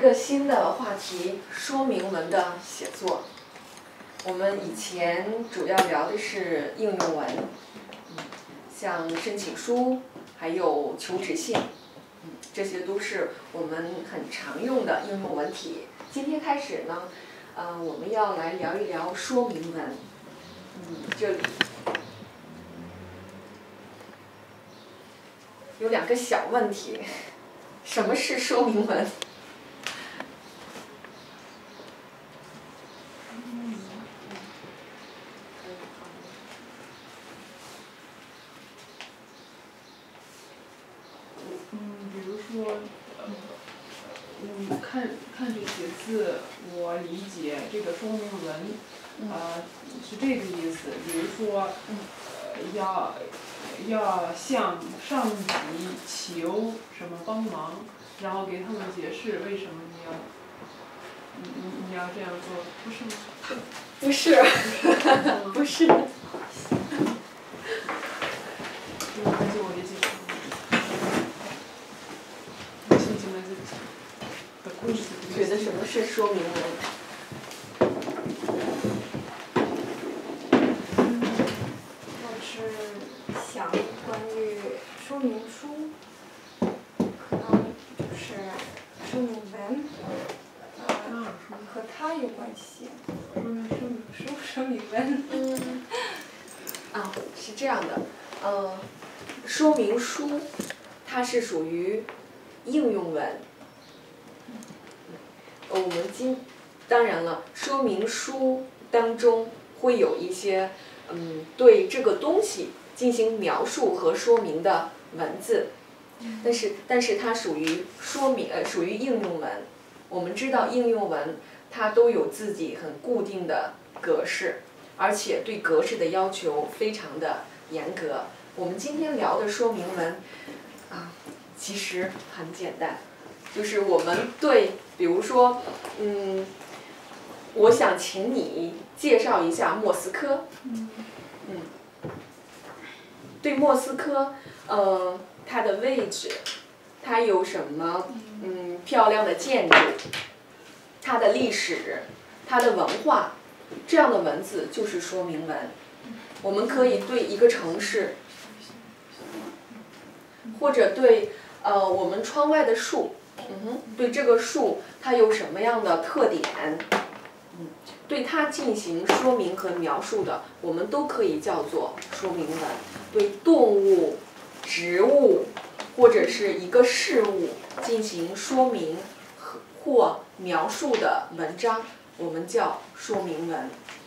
个新的话题，说明文的写作。我们以前主要聊的是应用文，像申请书，还有求职信，这些都是我们很常用的应用文体。今天开始呢，我们要来聊一聊说明文。这里有两个小问题，什么是说明文？ 比如说，看这些字，我理解这个说明文，是这个意思。比如说，要向上级求什么帮忙，然后给他们解释为什么你要这样做，不是吗？ 不是，不是。 而且我理解觉得什么是说明文？ 我是想关于说明书，可能就是说明文，和它有关系。说明书、说明文。 是这样的，说明书它是属于应用文。我们当然了，说明书当中会有一些对这个东西进行描述和说明的文字，但是它属于属于应用文。我们知道应用文它都有自己很固定的格式，而且对格式的要求非常的严格。我们今天聊的说明文其实很简单，就是我们对，比如说，我想请你介绍一下莫斯科。对莫斯科，它的位置，它有什么漂亮的建筑，它的历史，它的文化，这样的文字就是说明文。我们可以对一个城市，或者对我们窗外的树，对这个树它有什么样的特点，对它进行说明和描述的，我们都可以叫做说明文。对动物、植物或者是一个事物进行说明或描述的文章，我们叫说明文。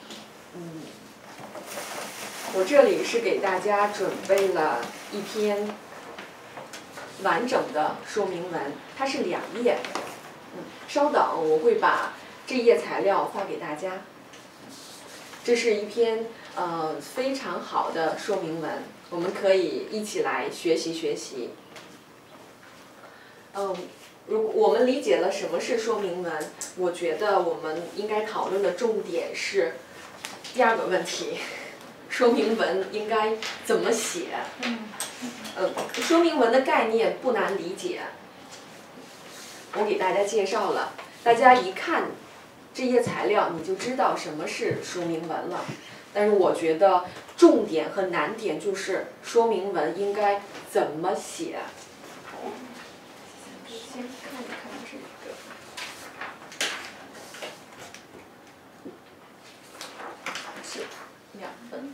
我这里是给大家准备了一篇完整的说明文，它是2页。稍等，我会把这页材料发给大家。这是一篇非常好的说明文，我们可以一起来学习学习。如果我们理解了什么是说明文，我觉得我们应该讨论的重点是第2个问题：说明文应该怎么写？说明文的概念不难理解，我给大家介绍了，大家一看这页材料你就知道什么是说明文了。但是我觉得重点和难点就是说明文应该怎么写。先看一看这个，是2分。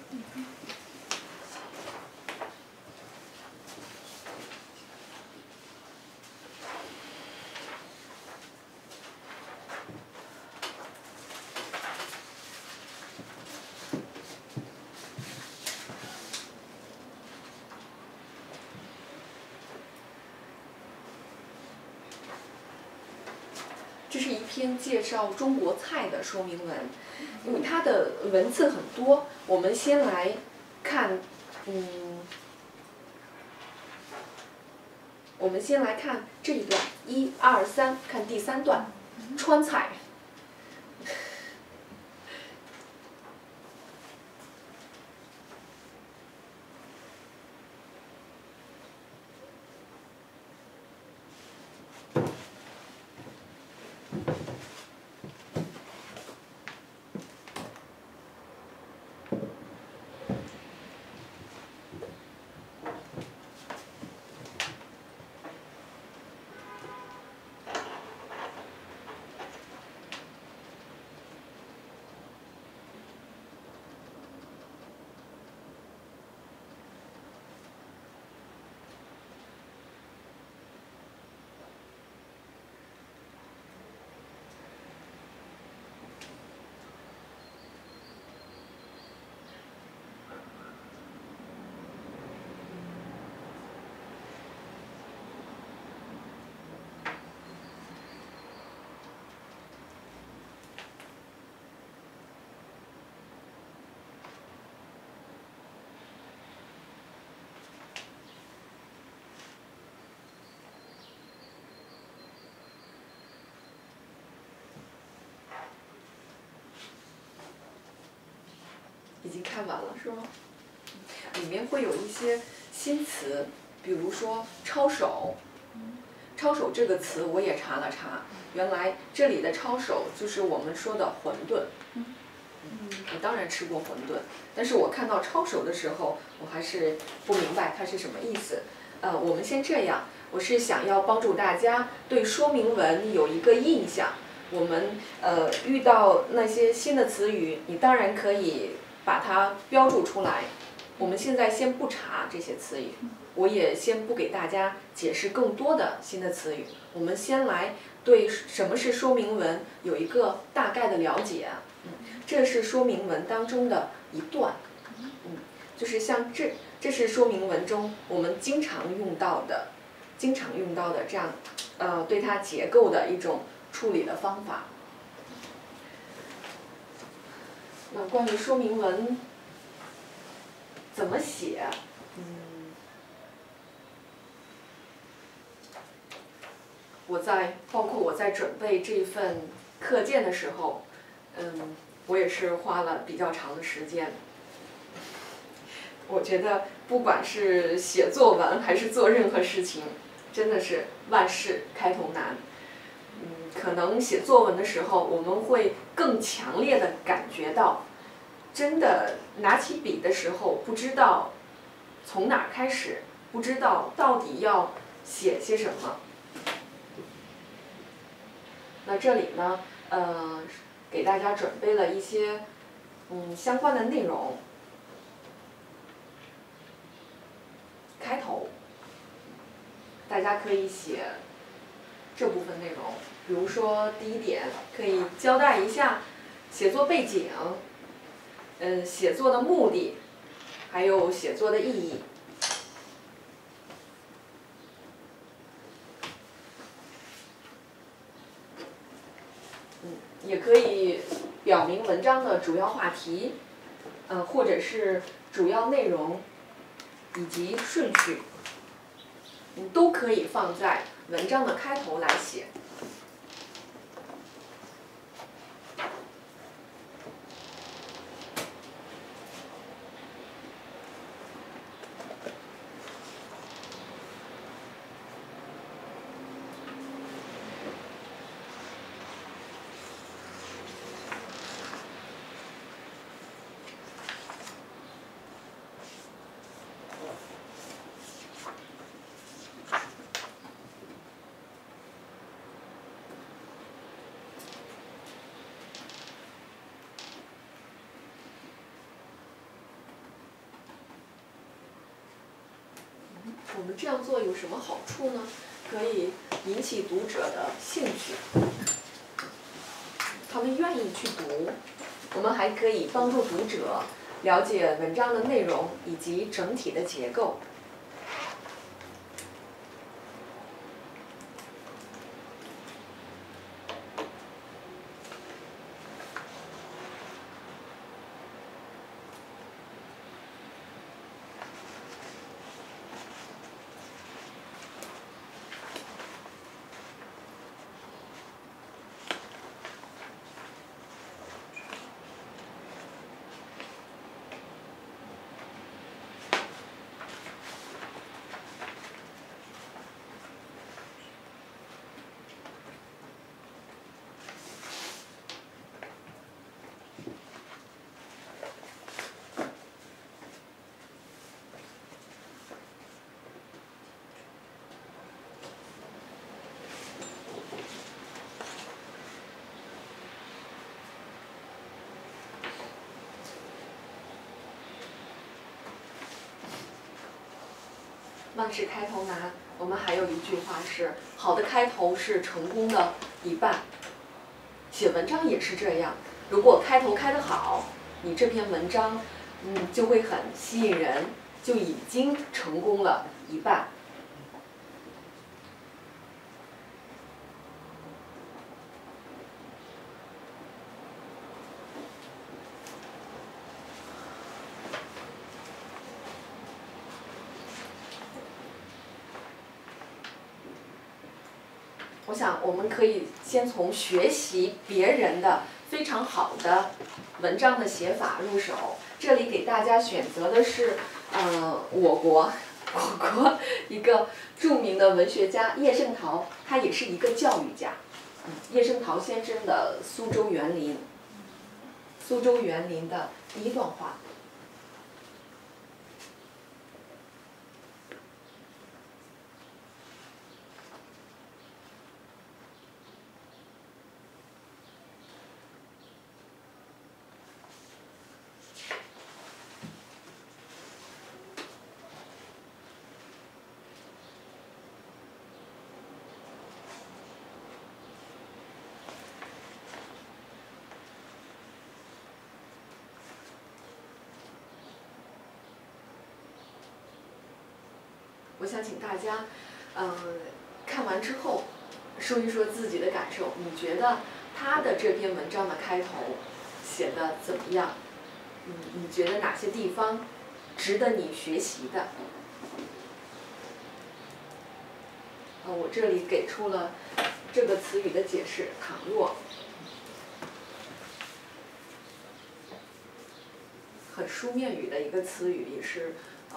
这是一篇介绍中国菜的说明文，因为它的文字很多，我们先来看，我们先来看这一段，1、2、3，看第3段，川菜。 已经看完了是吗？里面会有一些新词，比如说抄手。抄手这个词我也查了查，原来这里的抄手就是我们说的馄饨。我当然吃过馄饨，但是我看到抄手的时候，我还是不明白它是什么意思。我们先这样，我是想要帮助大家对说明文有一个印象。我们遇到那些新的词语，你当然可以把它标注出来。我们现在先不查这些词语，我也先不给大家解释更多的新的词语。我们先来对什么是说明文有一个大概的了解。这是说明文当中的一段，就是像这是说明文中我们经常用到的这样，对它结构的一种处理的方法。那关于说明文怎么写，包括我在准备这份课件的时候，我也是花了比较长的时间。我觉得不管是写作文还是做任何事情，真的是万事开头难。可能写作文的时候，我们会更强烈的感觉到，真的拿起笔的时候，不知道从哪儿开始，不知道到底要写些什么。那这里呢，给大家准备了一些相关的内容。开头，大家可以写这部分内容，比如说第一点，可以交代一下写作背景，写作的目的，还有写作的意义。也可以表明文章的主要话题，或者是主要内容以及顺序，都可以放在文章的开头来写。我们这样做有什么好处呢？可以引起读者的兴趣，他们愿意去读。我们还可以帮助读者了解文章的内容以及整体的结构。万事开头难，我们还有一句话是：好的开头是成功的一半。写文章也是这样，如果开头开得好，你这篇文章就会很吸引人，就已经成功了一半。我想我们可以先从学习别人的非常好的文章的写法入手。这里给大家选择的是，我国一个著名的文学家叶圣陶，他也是一个教育家。叶圣陶先生的《苏州园林》，苏州园林的第一段话。我想请大家，看完之后说一说自己的感受。你觉得他的这篇文章的开头写的怎么样？你觉得哪些地方值得你学习的？我这里给出了这个词语的解释：倘若，很书面语的一个词语，也是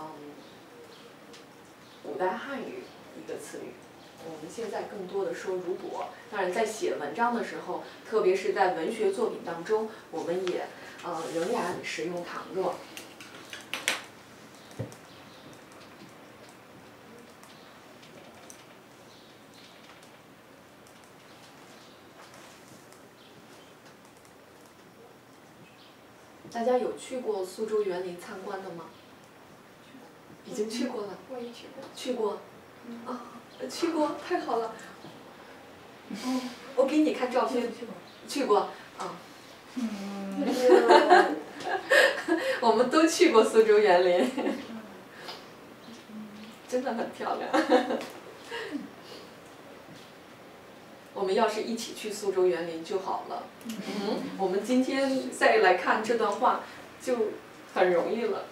古代汉语一个词语。我们现在更多的说如果，当然在写文章的时候，特别是在文学作品当中，我们也仍然使用倘若。大家有去过苏州园林参观的吗？已经去过了。 我也去过。 去过。去过，太好了。我给你看照片。去过。我们都去过苏州园林，真的很漂亮。我们要是一起去苏州园林就好了。我们今天再来看这段话，就很容易了。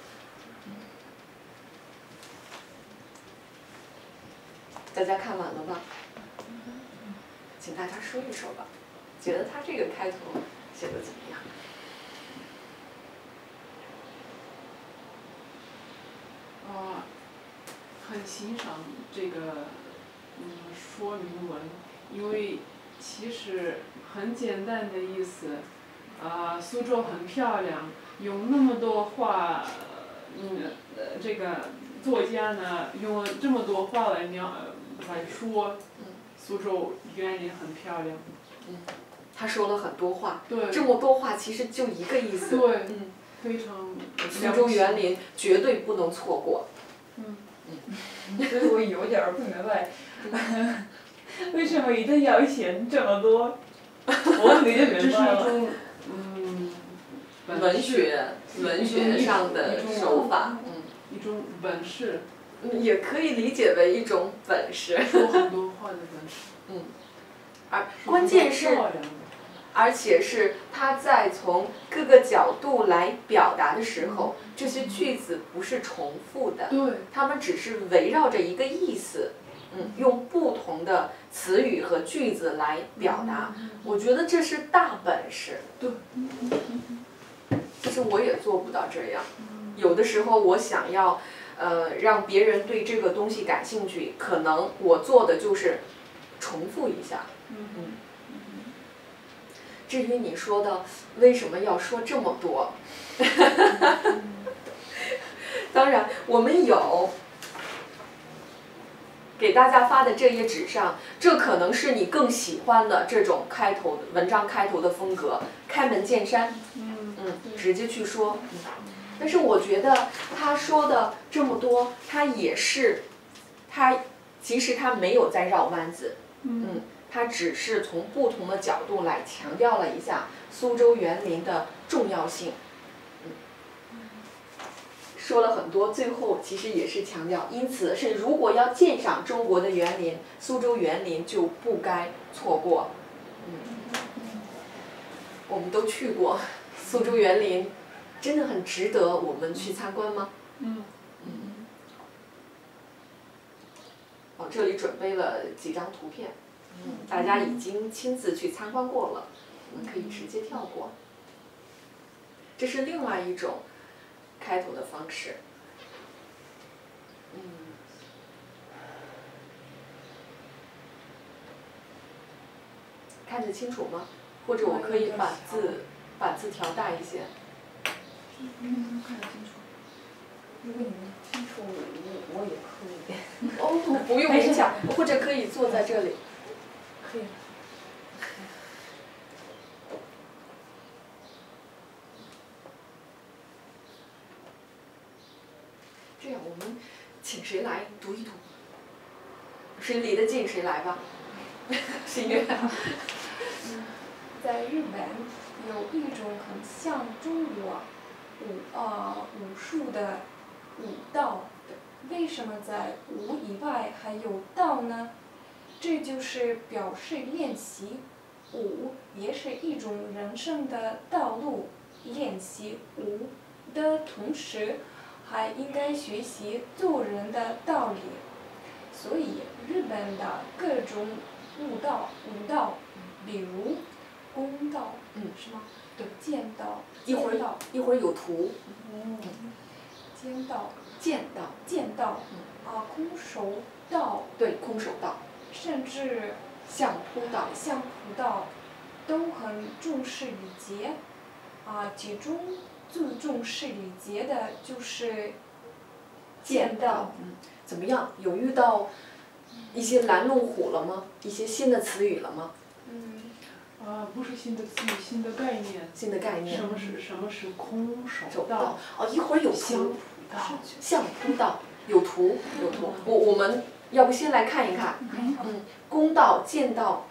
大家看完了吧？请大家说一说吧，觉得他这个开头写的怎么样？ 很欣赏这个说明文，因为其实很简单的意思，苏州很漂亮，用那么多话，这个作家呢用了这么多话来说，苏州园林很漂亮。 他说了很多话， 对， 这么多话其实就一个意思。 对，非常。 苏州园林绝对不能错过。 所以我有点不明白，为什么一定要写这么多？我理解明白了。 文学上的手法， 一种本事。 也可以理解为一种本事。 说很多话的本事。 而关键是，而且是他在从各个角度来表达的时候，这些句子不是重复的，他们只是围绕着一个意思，用不同的词语和句子来表达。我觉得这是大本事。 对。 其实我也做不到这样，有的时候我想要，让别人对这个东西感兴趣，可能我做的就是重复一下。至于你说的为什么要说这么多，当然我们有给大家发的这页纸上，这可能是你更喜欢的这种开头的文章开头的风格，开门见山，直接去说。但是我觉得他说的这么多，他也是，其实他没有在绕弯子，他只是从不同的角度来强调了一下苏州园林的重要性。说了很多，最后其实也是强调，因此是如果要鉴赏中国的园林，苏州园林就不该错过。我们都去过苏州园林，真的很值得我们去参观吗？这里准备了几张图片，大家已经亲自去参观过了。 我们可以直接跳过。这是另外一种开头的方式。看得清楚吗？或者我可以把字调大一些。 看得清楚。如果你们清楚，我也可以。 哦，不用勉强，或者可以坐在这里。 可以。 这样，我们请谁来读一读？谁离得近谁来吧。心月。 在日本有一种很像中国武术的武道，为什么在武以外还有道呢？这就是表示练习，武也是一种人生的道路，练习武的同时，还应该学习做人的道理。所以日本的各种武道，比如弓道，是吗？ 对。 剑道， 一会儿有图。 剑道，空手道。 对，空手道。 甚至相扑道， 都很重视礼节，其中最重视礼节的就是剑道。 怎么样？有遇到一些拦路虎了吗？一些新的词语了吗？ 不是新的词语，新的概念。 新的概念。 什么是空手道？ 一会儿有图。相扑道有图。我们要不先来看一看。弓道、剑道。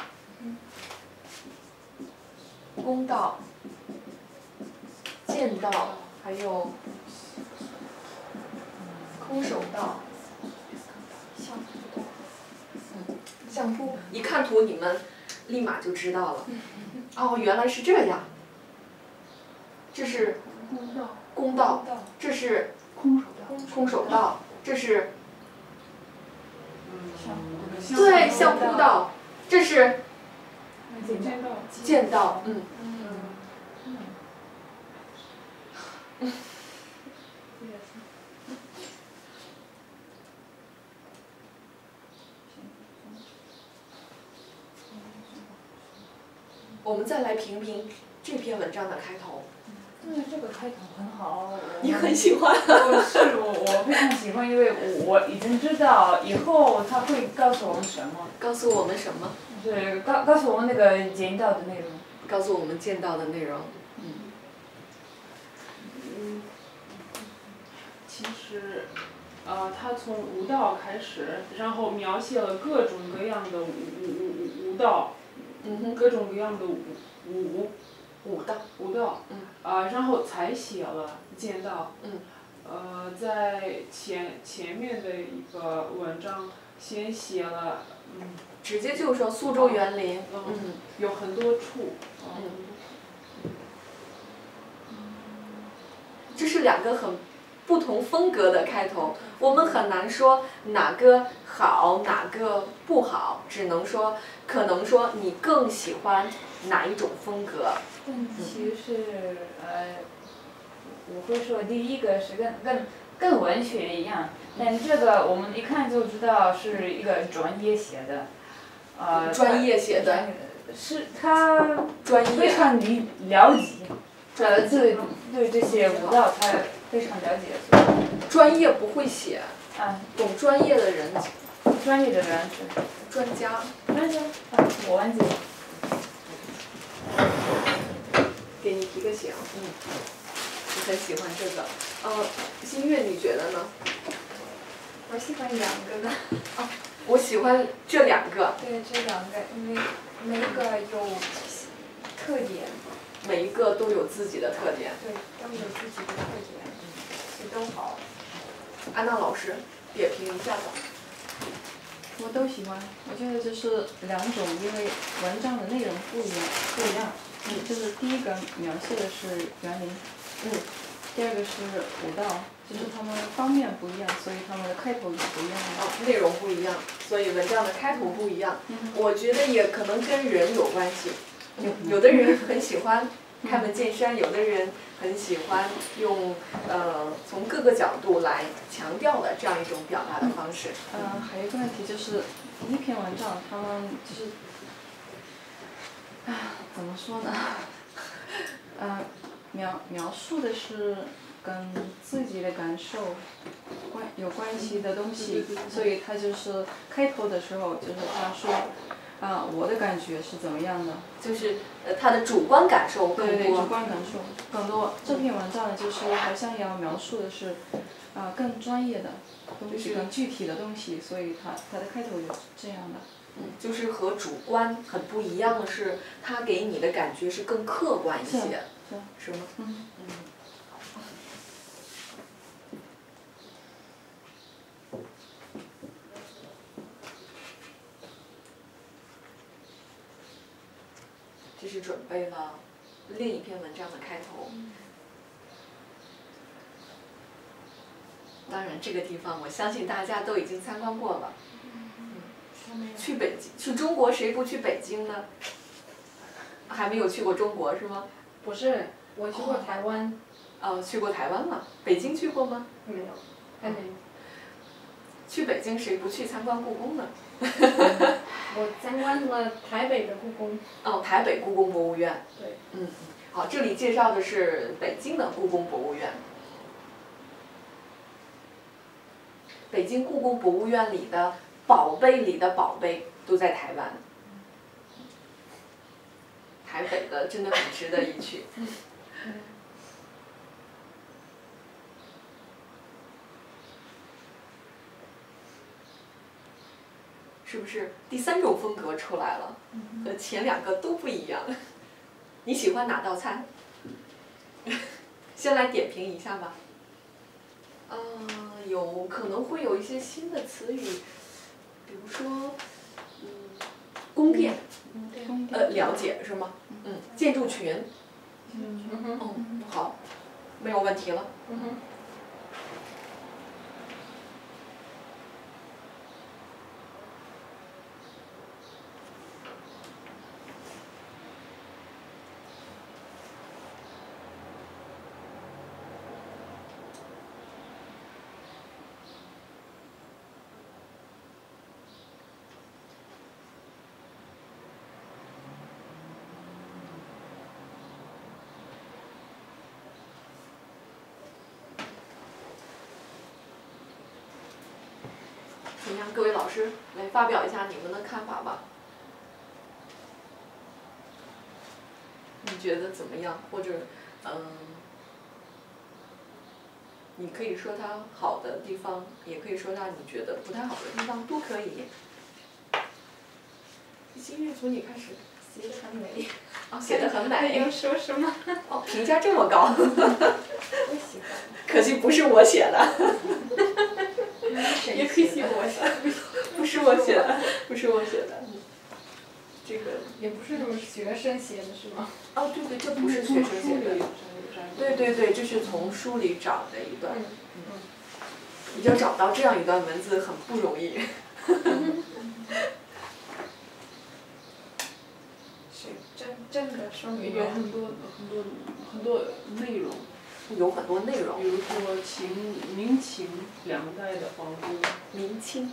弓道、剑道，还有空手道。相扑，一看图你们立马就知道了。哦，原来是这样。这是弓道，这是空手道，这是对相扑道，这是剑道。我们再来评评这篇文章的开头。 这个开头很好。 你很喜欢？ 我非常喜欢，因为我已经知道以后他会告诉我们什么。 告诉我们什么？ 对，告诉我们那个剑道的内容。 告诉我们剑道的内容。 其实，他从武道开始，然后描写了各种各样的武道，各种各样的武道，然后才写了剑道。在前面的一个文章先写了， 直接就说苏州园林。 有很多处。 这是两个很不同风格的开头，我们很难说哪个好哪个不好，只能说可能说你更喜欢哪一种风格。 其实我会说第一个是跟文学一样，但这个我们一看就知道是一个专业写的。 专业写的。 是他专业。 非常了解。对这些武道他非常了解。 专业不会写。懂专业的人。 专业的人。 专家。 我忘记了。 给你提个醒。我很喜欢这个。新月你觉得呢？ 我喜欢两个的。 我喜欢这两个。 对，这两个，因为每一个有特点。 每一个都有自己的特点。 对，都有自己的特点，所以都好。 安娜老师，点评一下吧。 我都喜欢，我觉得这是两种，因为文章的内容不一样。就是第一个描写的是园林。第二个是武道，就是他们方面不一样，所以他们的开头也不一样。 内容不一样，所以文章的开头不一样。我觉得也可能跟人有关系。 有的人很喜欢开门见山，有的人很喜欢用从各个角度来强调的这样一种表达的方式。 还有一个问题就是一篇文章，他们就是怎么说呢？描述的是跟自己的感受有关系的东西，所以他就是开头的时候就是他说我的感觉是怎么样的， 就是他的主观感受更多。 对，主观感受更多。这篇文章就是好像要描述的是更专业的东西，更具体的东西，所以他的开头就是这样的。 就是和主观很不一样的是，他给你的感觉是更客观一些，是吗？这是准备了另一篇文章的开头。当然，这个地方我相信大家都已经参观过了。去北京，去中国谁不去北京呢？还没有去过中国是吗？ 不是，我去过台湾。 去过台湾了。北京去过吗？ 没有，还没有。 去北京谁不去参观故宫呢？ 我参观了台北的故宫。 台北故宫博物院。 对。 好，这里介绍的是北京的故宫博物院。北京故宫博物院里的宝贝里的宝贝都在台湾。台北的真的很值得一去。是不是第三种风格出来了？和前两个都不一样。你喜欢哪道菜？先来点评一下吧。有可能会有一些新的词语，比如说，宫殿，了解是吗？建筑群。好，没有问题了。请让各位老师来发表一下你们的看法吧。你觉得怎么样？或者，你可以说它好的地方，也可以说它你觉得不太好的地方，都可以。心月从你开始。 写得很美。 写得很美。 要说什么？ 评价这么高。 我喜欢。 可惜不是我写的。 也可以写我写的。 不是我写的，不是我写的。这个。 也不是什么学生写的是吗？ 对对，这不是学生写的。对对对，这是从书里找的一段。你要找到这样一段文字很不容易。 是真的说明有很多内容。 有很多内容。 比如说明清两代的皇宫。 明清。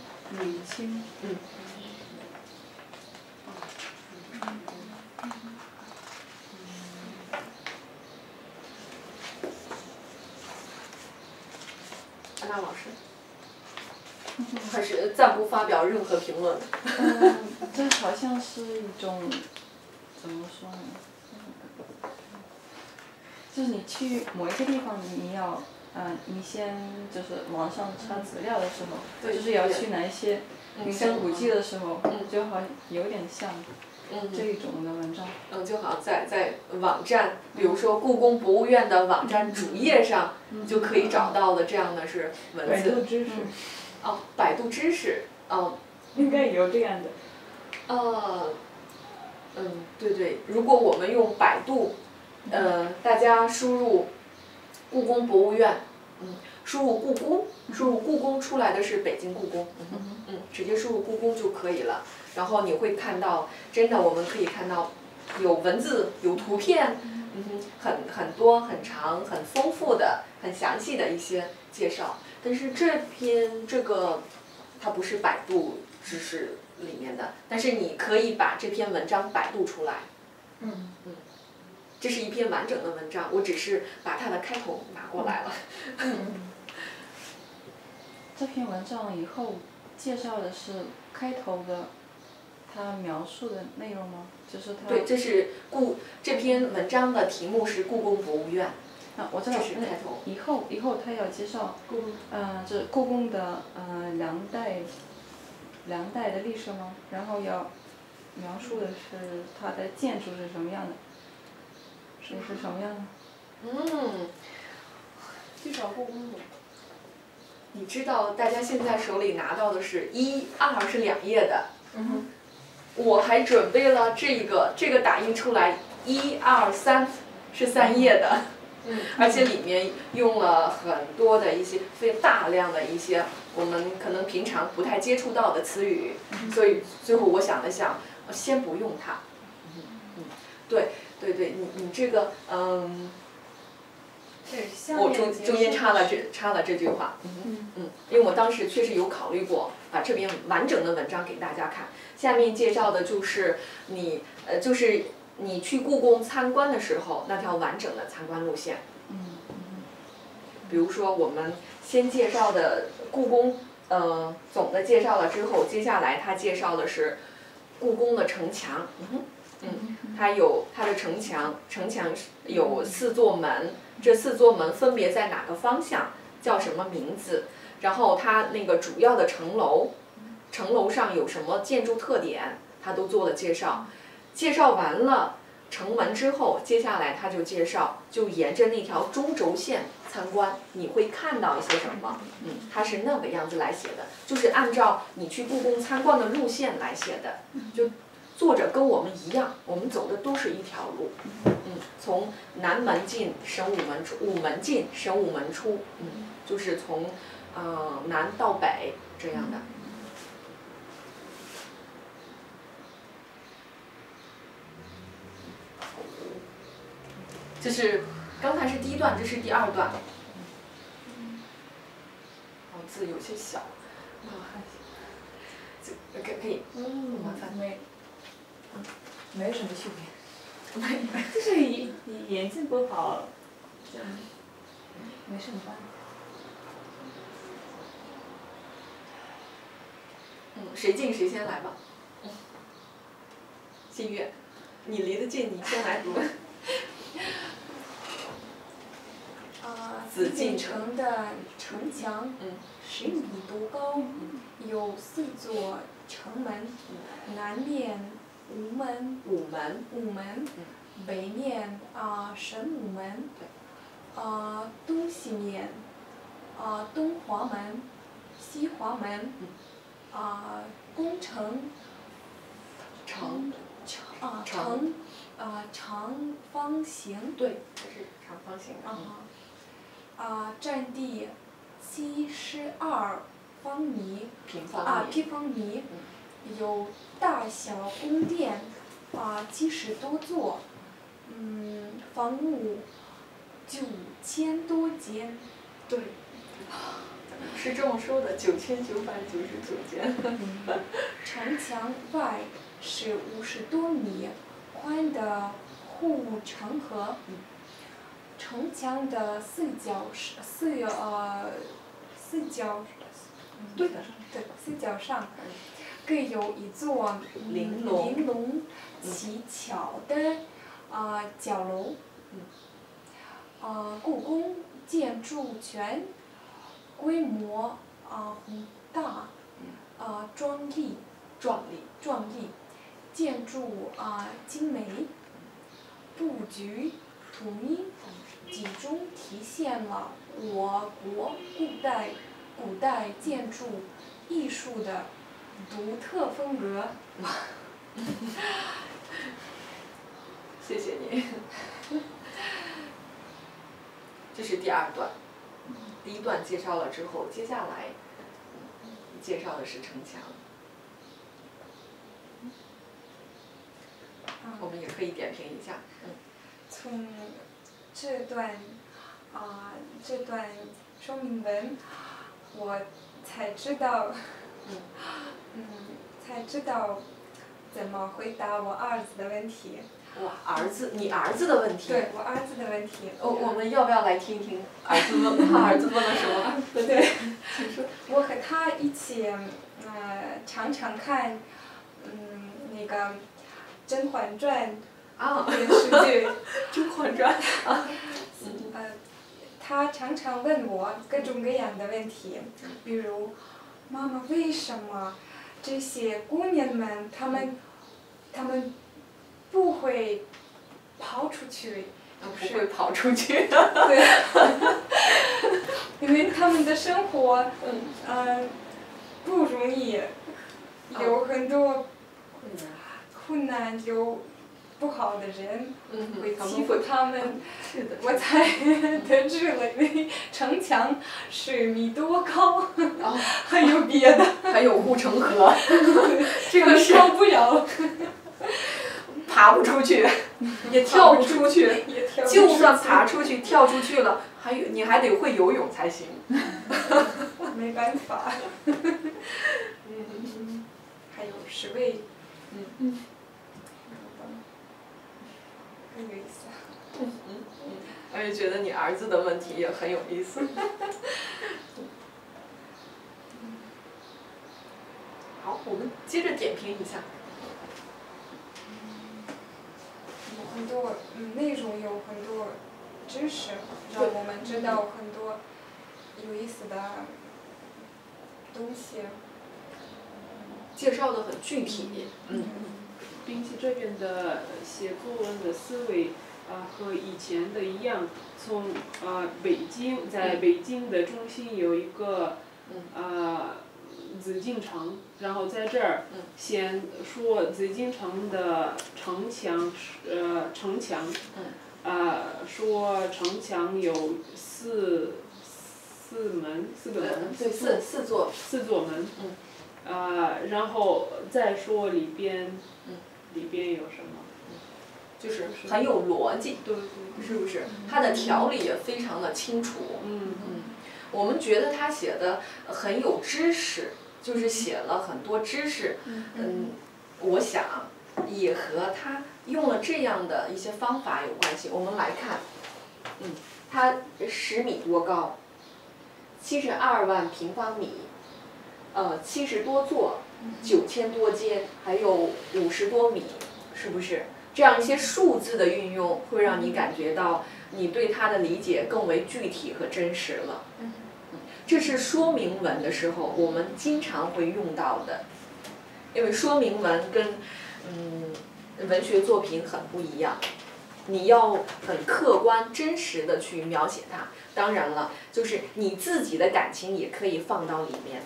安娜老师。还是暂不发表任何评论。 这好像是一种，怎么说呢？就是你去某一个地方，你要，你先就是网上查资料的时候，就是要去哪一些名胜古迹的时候，就好像有点像这一种的文章。 就好像在网站，比如说故宫博物院的网站主页上，就可以找到的这样的是文字。 百度知识。 百度知识。 应该有这样的。 对对，如果我们用百度，大家输入故宫博物院，输入故宫出来的是北京故宫，直接输入故宫就可以了。然后你会看到，真的我们可以看到有文字，有图片，很多很长很丰富的很详细的一些介绍。但是这个它不是百度知识里面的，但是你可以把这篇文章百度出来。这是一篇完整的文章，我只是把它的开头拿过来了。 这篇文章以后介绍的是开头的，它描述的内容吗？就是它。 对，这篇文章的题目是故宫博物院。 我知道。 这是开头。 以后他要介绍，这故宫的梁代的历史吗？然后要描述的是它的建筑是什么样的，是什么样的？ 介绍故宫的。 你知道大家现在手里拿到的是1、2是2页的。我还准备了这个打印出来1、2、3是3页的。而且里面用了很多的一些大量的一些我们可能平常不太接触到的词语，所以最后我想了想，先不用它。对，你这个我中间插了这句话。因为我当时确实有考虑过把这篇完整的文章给大家看。下面介绍的就是你去故宫参观的时候那条完整的参观路线。比如说我们先介绍的故宫，总的介绍了之后，接下来他介绍的是故宫的城墙。它有它的城墙有4座门，这4座门分别在哪个方向，叫什么名字？然后它那个主要的城楼上有什么建筑特点，它都做了介绍。介绍完了城门之后，接下来他就介绍，就沿着那条中轴线参观，你会看到一些什么？它是那个样子来写的，就是按照你去故宫参观的路线来写的。就作者跟我们一样，我们走的都是一条路。从南门进神武门出，午门进神武门出。就是从南到北这样的。这是刚才是第1段，这是第2段。字有些小，可以，麻烦。 没什么区别。就是眼睛不好，这样没什么办法。 谁进谁先来吧。新月，你离得近，你先来读。 紫禁城的城墙10米多高，有4座城门，南面午门，北面神武门，东西面东华门、西华门，宫城长方形。 对，它是长方形的。 占地72平方米，有大小宫殿70多座，房屋9000多间。 对，是这么说的，9999间。 城墙外是50多米宽的护城河。城墙的四角上各有一座玲珑奇巧的角楼。故宫建筑群规模宏大，壮丽，建筑精美，布局统一，集中体现了我国古代建筑艺术的独特风格。 谢谢你。这是第2段，第1段介绍了之后，接下来介绍的是城墙。我我们也可以点评一下。 从这段说明文，我才知道，才知道怎么回答我儿子的问题。 你儿子的问题。 对，我儿子的问题。 我们要不要来听听他儿子问了什么？ 对，我和他一起，常常看，那个《甄嬛传》电视剧。 《甄嬛传》 他常常问我各种各样的问题，比如，妈妈，为什么这些姑娘们她们不会跑出去？ 不会跑出去。 对，因为他们的生活，不容易，有很多困难，有不好的人会欺负他们。我才得知了，因为城墙10米多高，还有别的。 还有护城河。这个是受不了。 爬不出去，也跳不出去，就算爬出去、跳出去了，你还得会游泳才行。 没办法。还有10位。很有意思。 我也觉得你儿子的问题也很有意思。好，我们接着点评一下。 很多内容有很多知识，让我们知道很多有意思的东西。 介绍的很具体。 并且这边的写作文的思维和以前的一样，从在北京的中心有一个紫禁城，然后在这儿先说紫禁城的城墙，说城墙有四个门。 对，四座门。 然后再说里边有什么？ 就是很有逻辑。 对。 是不是？它的条理也非常的清楚。我们觉得他写的很有知识，就是写了很多知识。我想也和他用了这样的一些方法有关系。我们来看，它10米多高，72万平方米，70多座，9000多间，还有50多米，是不是？这样一些数字的运用，会让你感觉到你对它的理解更为具体和真实了。这是说明文的时候我们经常会用到的，因为说明文跟文学作品很不一样，你要很客观真实的去描写它。当然了，就是你自己的感情也可以放到里面。